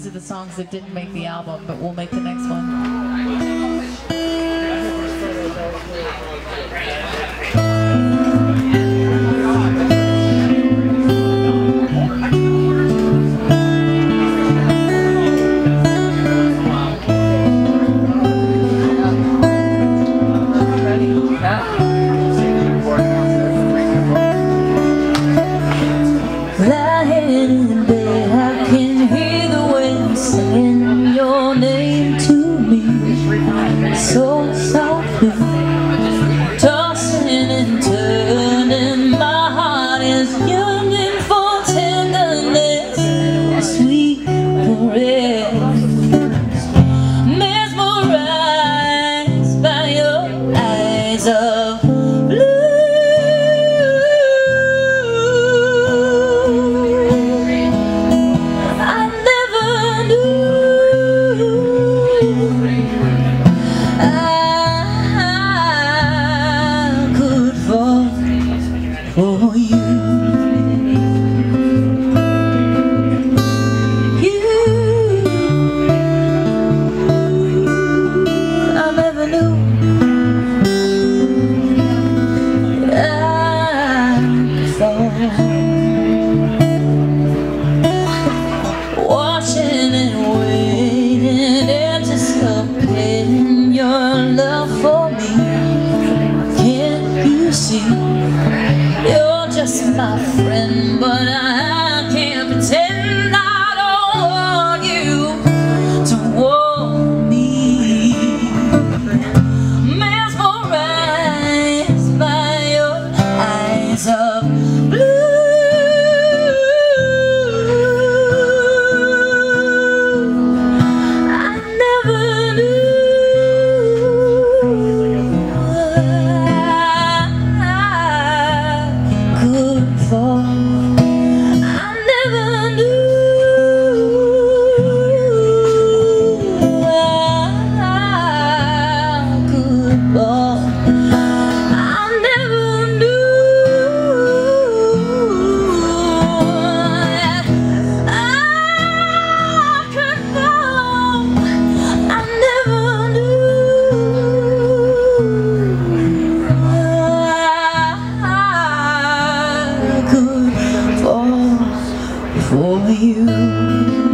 these are the songs that didn't make the album, but we'll make the next one. So softly, tossing and turning, my heart is yearning for tenderness, sweet caress, mesmerized by your eyes of blue. I never knew for you. I never knew I could fall. Watching and waiting, anticipating your love for me. Can't you see? You're just my friend, but I can't pretend I don't want you to want me. Mesmerized by your eyes of blue. I never knew I never knew I could fall. I never knew I could fall. I never knew for you.